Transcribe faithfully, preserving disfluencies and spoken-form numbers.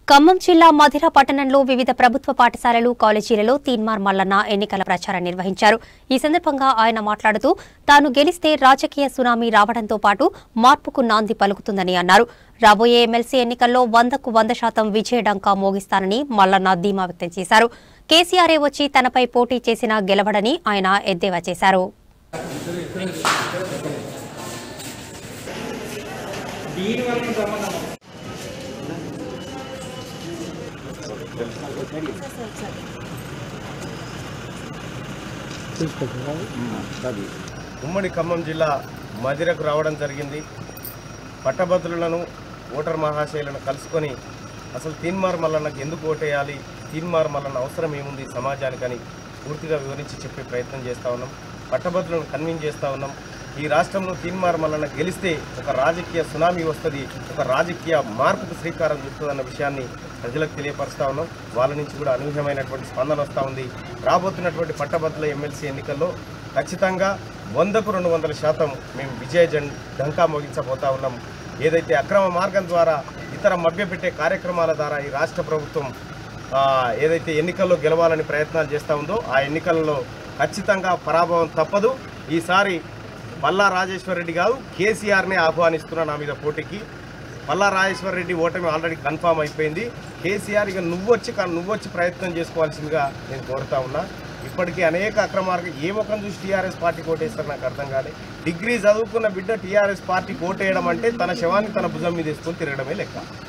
ఖమ్మం జిల్లా మధిర పట్టణంలో వివిధ ప్రభుత్వ పాఠశాలలు కాలేజీలలో తీన్మార్ మల్లన్న ఎన్నికల ప్రచారం నిర్వహించారు. ఈ సందర్భంగా ఆయన మాట్లాడుతూ తాను గెలిస్తే రాజకీయ సునామీ రావడంతో పాటు మార్పుకు నాంది పలుకుతుందని అన్నారు. రాబోయే ఎమ్మెల్సీ ఎన్నికల్లో వందకు వంద శాతం విజయ డంకా మోగిస్తానని మల్లన్న ధీమా వ్యక్తం చేశారు. కేసీఆరే వచ్చి తనపై పోటీ చేసినా గెలవడని ఆయన ఎద్దేవా చేశారు. ఉమ్మడి ఖమ్మం జిల్లా మధిరకు రావడం జరిగింది. పట్టభద్రులను ఓటర్ మహాశయులను కలుసుకొని అసలు తీన్మార్ మల్లన్నకు ఎందుకు ఓటేయాలి, తీన్మార్ మల్లన్న అవసరం ఏముంది సమాజానికని పూర్తిగా వివరించి చెప్పే ప్రయత్నం చేస్తూ ఉన్నాం. పట్టభద్రులను కన్విన్స్ చేస్తూ ఉన్నాం. ఈ రాష్ట్రంలో తీన్మార్ మల్లన్న గెలిస్తే ఒక రాజకీయ సునామీ వస్తుంది, ఒక రాజకీయ మార్పుకు శ్రీకారం చుడుతుందన్న విషయాన్ని ప్రజలకు తెలియపరుస్తూ ఉన్నాం. వాళ్ళ నుంచి కూడా అనూహ్యమైనటువంటి స్పందన వస్తూ ఉంది. రాబోతున్నటువంటి పట్టభద్రుల ఎమ్మెల్సీ ఎన్నికల్లో ఖచ్చితంగా వందకు రెండు వందల శాతం మేము విజయ జన్ డంకా మోగించబోతా ఉన్నాం. ఏదైతే అక్రమ మార్గం ద్వారా ఇతర మభ్యపెట్టే కార్యక్రమాల ద్వారా ఈ రాష్ట్ర ప్రభుత్వం ఏదైతే ఎన్నికల్లో గెలవాలని ప్రయత్నాలు చేస్తూ ఉందో ఆ ఎన్నికల్లో ఖచ్చితంగా పరాభవం తప్పదు. ఈసారి పల్లా రాజేశ్వర్ రెడ్డి కాదు కేసీఆర్నే ఆహ్వానిస్తున్నా నా మీద పోటీకి. పల్లా రాజేశ్వర్ రెడ్డి ఓటమి ఆల్రెడీ కన్ఫామ్ అయిపోయింది. కేసీఆర్ ఇక నువ్వొచ్చి నువ్వొచ్చి ప్రయత్నం చేసుకోవాల్సిందిగా నేను కోరుతా ఉన్నా. ఇప్పటికీ అనేక అక్రమార్గ ఏ ముఖం చూసి టీఆర్ఎస్ పార్టీకి ఓటేస్తారు నాకు అర్థం కాదు. డిగ్రీ చదువుకున్న బిడ్డ టీఆర్ఎస్ పార్టీకి ఓటేయడం అంటే తన శవాన్ని తన భుజం మీద వేసుకొని తిరగడమే లెక్క.